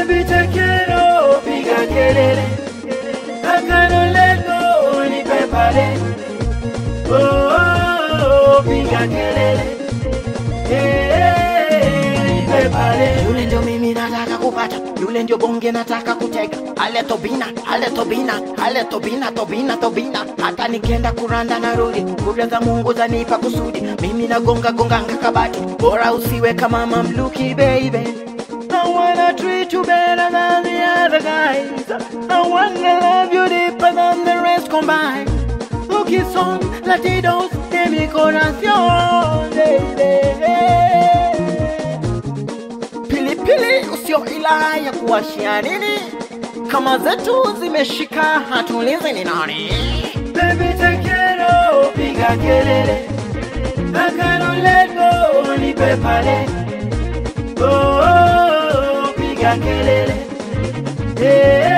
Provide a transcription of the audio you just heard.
Baby te quiero, piga kelele. I cannot let go, nipe pale. Oh, piga kelele. Nipe pale. Yule ndio mimi nataka kupata, yule ndio bonge nataka kutega. Ale Tobina, ale Tobina, ale Tobina, Tobina, Tobina. Hata nikienda kuranda na rudi, kura za Mungu zanipa kusudi. Mimi nagonga gonganga kabati, bora usiwe kama mamluki baby. I wanna treat you better than the other guys. I wanna love you deeper than the rest combined. Lucky son, latidos de mi corazón, Pilipili usio ila ya kuwashia nini? Kama zetu zimeshika hatulizi ni nani? Baby te quiero, piga kelele. I cannot let go, nipe pale. Oh, piga kelele.